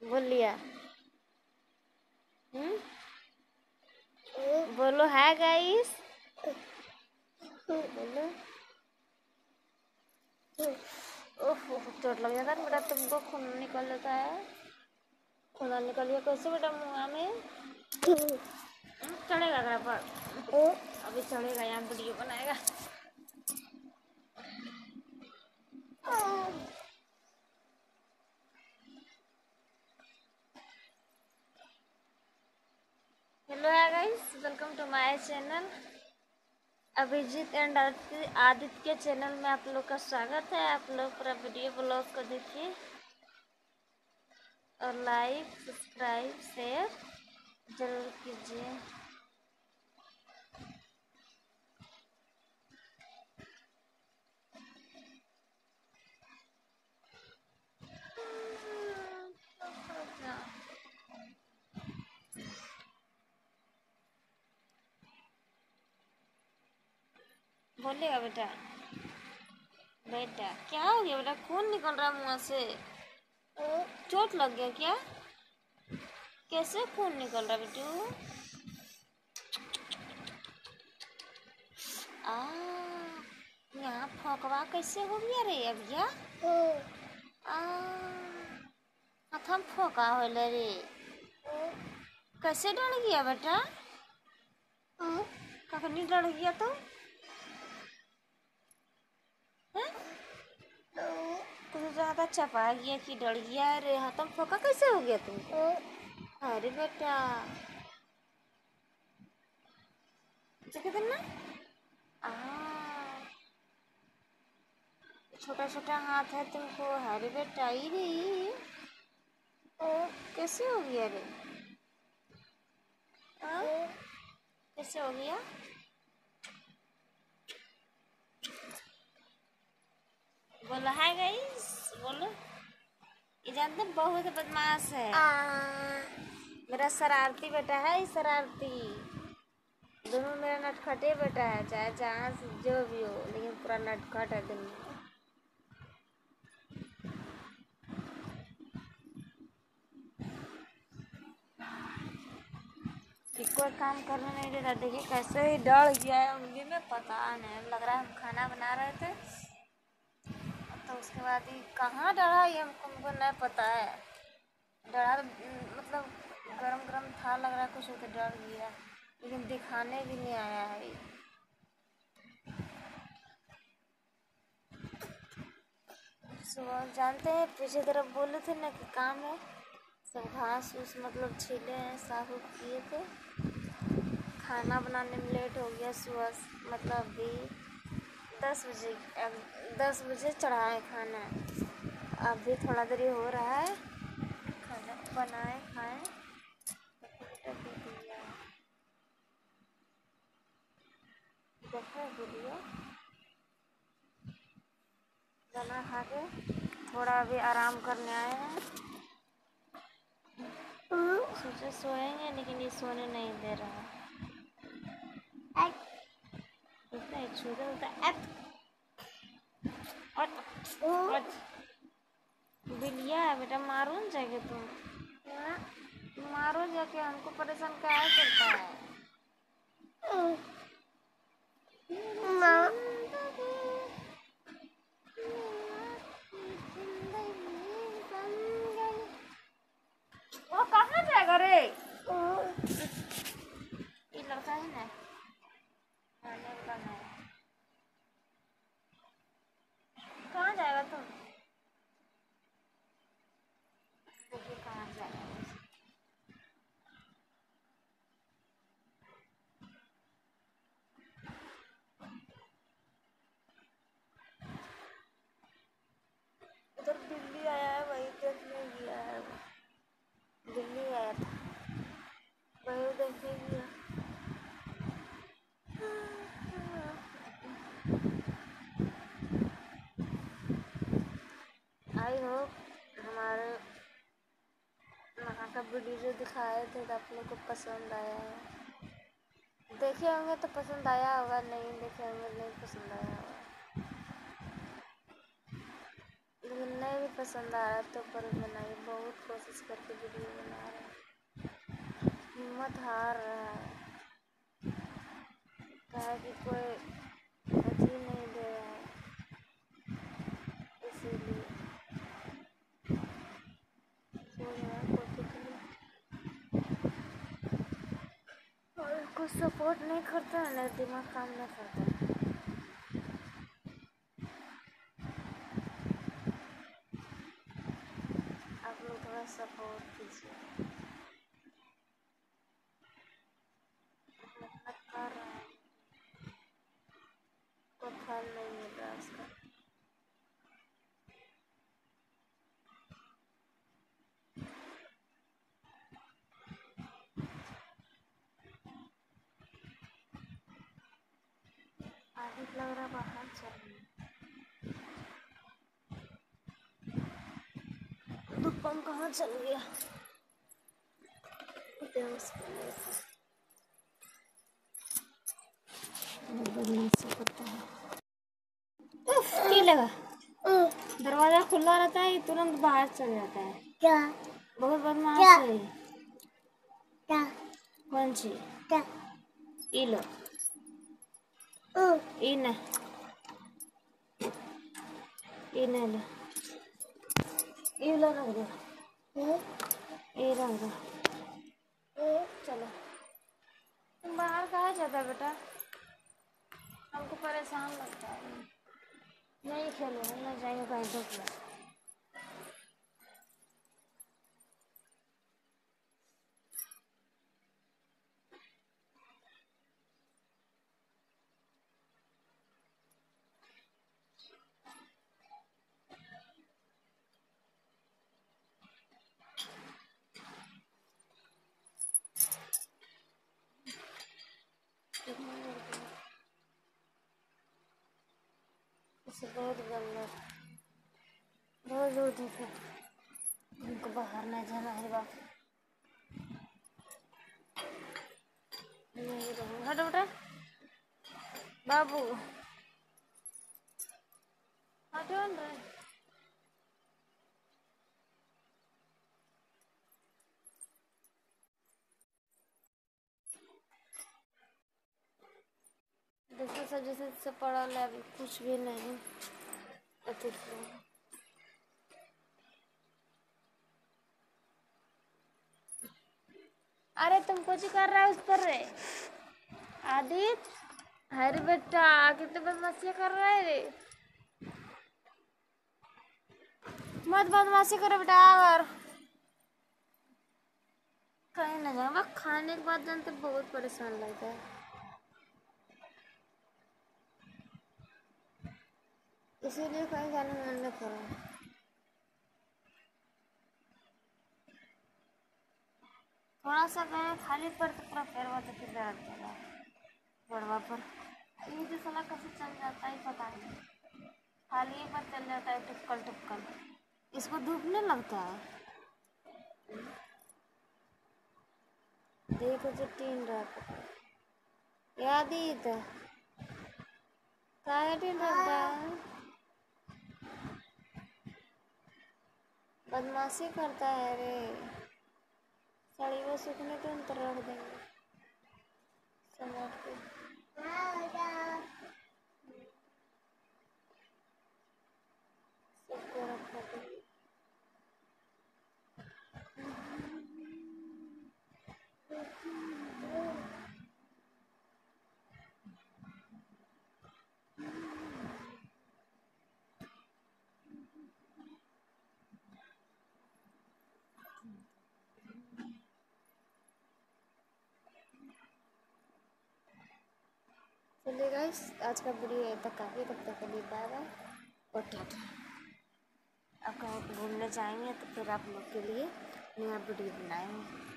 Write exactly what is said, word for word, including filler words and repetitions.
बोल लिया। हम्म बोलो हाय गाइस। बोलो। ओह चोट लग जाता है बेटा, तुमको खून निकल जाता है। खून निकल गया कैसे बेटा मुँह में? चढ़ेगा घर पर, अभी चढ़ेगा, यहाँ वीडियो बनाएगा। Hello guys, welcome to my channel Abhijit and Aditya के चैनल में आप लोग का स्वागत है। आप लोग पूरा वीडियो ब्लॉग को देखिए और लाइक सब्सक्राइब शेयर जरूर कीजिए। बोलिएगा बेटा। बेटा क्या हो गया बेटा? खून निकल रहा है मुँह से। चोट लग गया क्या? कैसे खून निकल रहा बेटू? आ यहाँ फकवा कैसे हो गया रे अभिया? आ हथम फोका होले रे। कैसे डर गया बेटा? कखनी डर गया तो? तुझे ज्यादा चपा गया कि डर गया रे? हथम फोका कैसे हो गया तुमको? अरे बेटा ना आ छोटा छोटा हाथ है तुमको। अरे बेटा रे कैसे हो गया रे? आ? कैसे हो गया? बोलो हाय गाइस। बोलो। ये जानते बहुत बदमाश है। मेरा शरारती बेटा है, शरारती। दोनों मेरा नटखटे बेटा है, चाहे जहाँ से जो भी हो, लेकिन पूरा नटखट है दोनों। कोई काम करने नहीं देता। देखिए कैसे ही डर गया है उंगली में, पता नहीं लग रहा है। हम खाना बना रहे थे तो उसके बाद ही कहाँ डरा ये हमको हमको नहीं पता है। डरा मतलब गरम गरम था, लग रहा है कुछ होकर डर गया, लेकिन दिखाने भी नहीं आया है। सुबह जानते हैं पीछे तरफ बोले थे ना कि काम है, सब घास उस मतलब छीले हैं, साफ उफ किए थे। खाना बनाने में लेट हो गया सुबह, मतलब अभी दस बजे दस बजे चढ़ाए खाना, अभी थोड़ा देरी हो रहा है। खाना बनाए खाएं। देखो वीडियो खाना खा के थोड़ा अभी आराम करने आए हैं। सोचे सोएंगे लेकिन ये सोने नहीं दे रहा है। छूते होता है बिलिया है बेटा, मारो न जाके तुम। मारो जाके, हमको परेशान क्या करता है? वो कहाँ जाएगा रे? ये लड़का है ना, लड़का नहीं। कहाँ जाएगा तुम? देखिए कहाँ जाएगा। उधर बिल्ली आया है, वही देखने गया है। वो बिल्ली आया था, वही देखने गया। आई होप हमारे वहाँ का वीडियो जो दिखाए थे तो आप लोग को पसंद आया है। देखे होंगे तो पसंद आया होगा, नहीं देखे होंगे नहीं पसंद आया होगा। लेकिन नहीं भी पसंद आ रहा तो पर बनाइए, बहुत कोशिश करके वीडियो बना रहे हैं, हिम्मत हार रहा है, कहा कि कोई अथी नहीं दे रहा है, इसीलिए सोच रहा है कोई और कुछ सपोर्ट नहीं करता है ना, दिमाग काम नहीं करता है। आप लोग थोड़ा सपोर्ट कीजिए, मेहनत कर रहे हैं, कोई फल नहीं मिल रहा उसका। आगे लग रहा बाहर चल रही दुपम कहाँ चल गया, बढ़िया से करता है। क्या लगा, दरवाजा खुला रहता है तुरंत बाहर चल जाता है, क्या बहुत बदमाश है। क्या कौन सी क्या ई लो ई न ई न लो ई लो रख दो ये रख दो। चलो तुम बाहर कहाँ जाता है बेटा, हमको परेशान लगता है, नहीं खेलो नहीं जाएंगे कहीं धूप में। इसे बहुत गंदा बहुत दूर धूप है, उनको बाहर नहीं जाना है बाप, नहीं रहूँ हटो बेटा बाबू हटो न रे। दूसरा सब जैसे सब पढ़ा है अभी कुछ भी नहीं अति। अरे तुम कुछ कर रहा है उस पर रे आदित्य, अरे बेटा कितने बदमाशी कर रहा है रे, मत बदमाशी करो बेटा, और कहीं ना जाऊंगा खाने के बाद जानते बहुत परेशान लगता है, इसीलिए कहीं जाने का मन नहीं कर रहा। थोड़ा सा गए खाली पर तो पूरा पैर वहाँ तक दर्द कर रहा है बड़वा पर, ये जो साला कैसे चल जाता है पता नहीं, खाली पर चल जाता है टुक्कल टुक्कल, इसको धूप नहीं लगता है। देखो जो टीन रहा याद ही था काय टीन रखता है, बदमाशी करता है रे, साड़ी वो सूखने के अंतर रख देंगे समझ के। सबको रखा देंगे। चलिए गाइस आज का वीडियो यहाँ तक काफ़ी, तब तक के लिए बाय बाय और टाटा। अब कहीं घूमने जाएंगे तो फिर आप लोग के लिए नया वीडियो बनाएंगे।